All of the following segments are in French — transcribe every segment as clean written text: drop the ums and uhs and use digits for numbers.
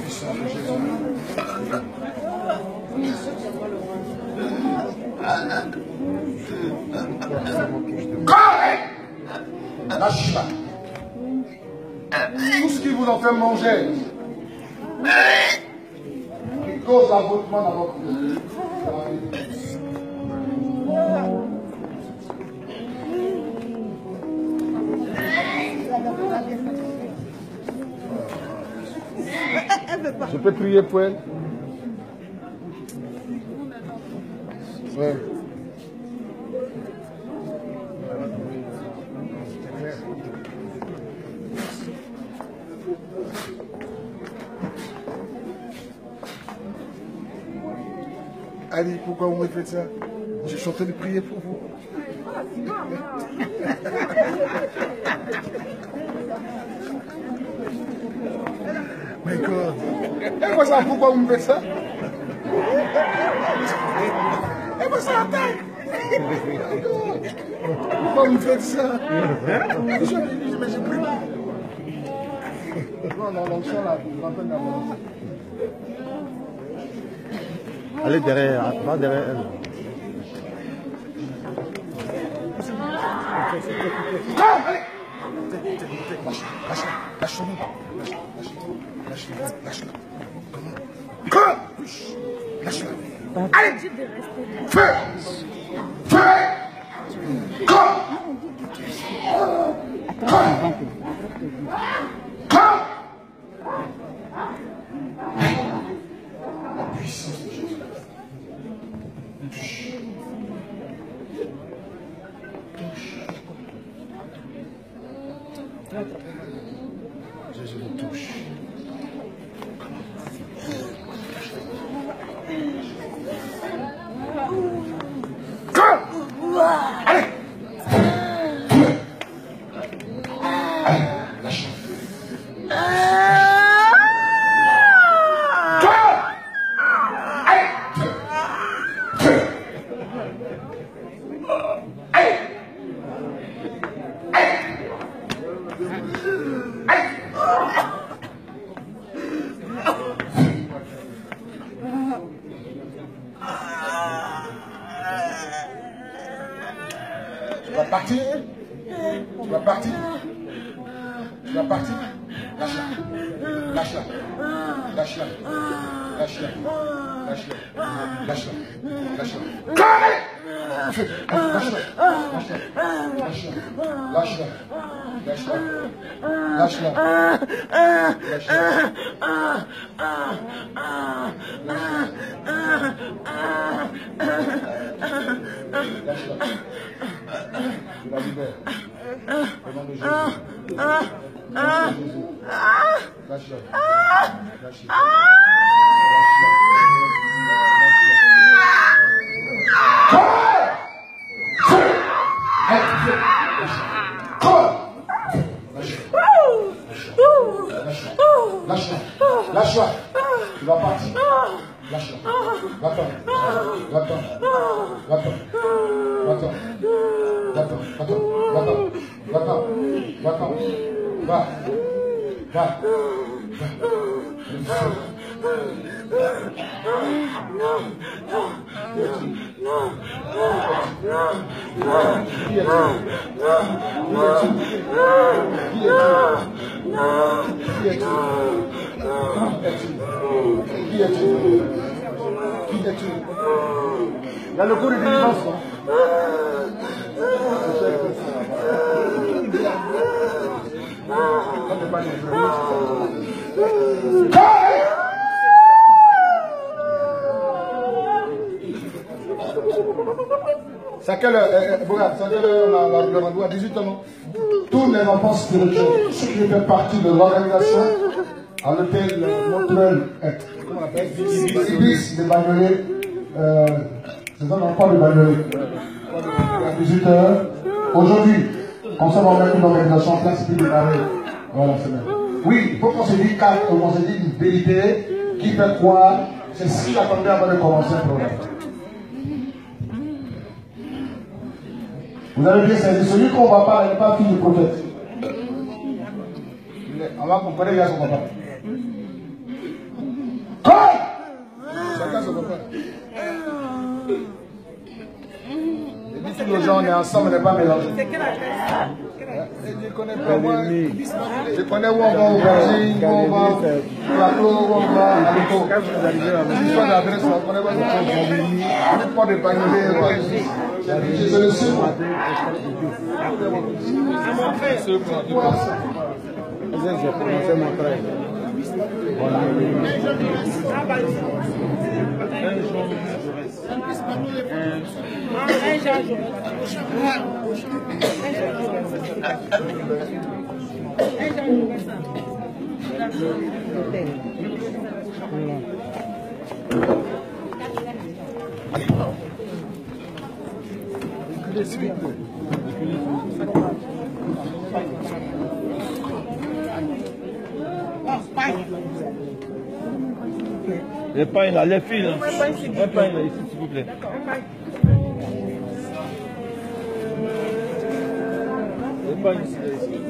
puissance de Jésus. Lâche pas. Tout ce qui vous en fait manger, qui cause l'avortement dans votre vie. Je peux prier pour elle? Oui. Ali, pourquoi vous me faites ça? Je suis en train de prier pour vous. My God. Et moi ça, pourquoi vous me faites ça? Et moi ça attaque. Pourquoi vous me faites ça? Mais j'ai pris. Non, l'onction là, vous rappelez d'abord. Allez derrière, va derrière elle. Lâche-la. Allez! Feu! Feu! La puissance de Jésus. Jésus le touche. Allez! Allez, lâche-le. Tu vas partir? Tu vas partir? Tu vas partir? Lâche-la. Lâche-la. Lâche-la. Lâche-la. Lâche-la. Lâche-la. Lâche-la. Lâche-la. Lâche-la. Lâche-la. Lâche-la. Lâche-la. Lâche-la. Je la libère. Au nom de Jésus. Au nom de Jésus. Lâche-la. Lâche-la. Lâche-la. Lâche-la. Tu vas partir. Lâche-la. Va-t'en. Va-t'en. Va-t'en. Va-t'en. Va-t'en. Va-t'en. Va-t'en. Va-t'en. Va-t'en. Va. Va. Qui es-tu? Il y a le cours de délivrance. C'est à quelle heure? C'est à quelle heure le rendez-vous? À 18 ans. Tous les enfants spirituels, ceux qui font partie de l'organisation à l'hôtel Montreuil, comment on appelle? Ibis de Bagnolet. C'est un enfant de Bagnolet. À 18 h. Aujourd'hui, comme ça, on va mettre une organisation en place qui démarrer. Voilà, c'est bien. Oui, il faut qu'on se dise qu'on se dise une vérité qui fait croire. C'est ce qui attendait avant de commencer le programme. Vous avez bien saisi, celui qu'on ne va pas, il n'est pas fils du prophète. On va comprendre, il y a son papa. Et puis tous les gens, on est ensemble, on n'est pas mélangés. C'est quelle adresse? Je connais pas moi. Je connais où on va au Brésil, où on va au plateau, où on va à l'écho. L'histoire d'adresse, on connaît pas de pas de panier. C'est le seul. C'est mon frère. C'est mon frère. Les pains là, les filles là. Un pain là, ici s'il vous plaît. Les pains ici, là, ici.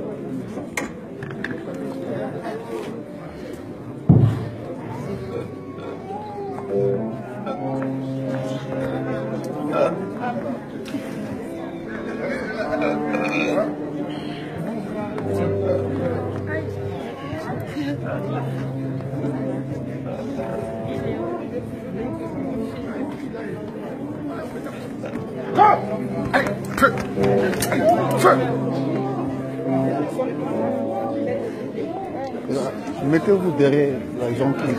Mettez-vous derrière la jambe qui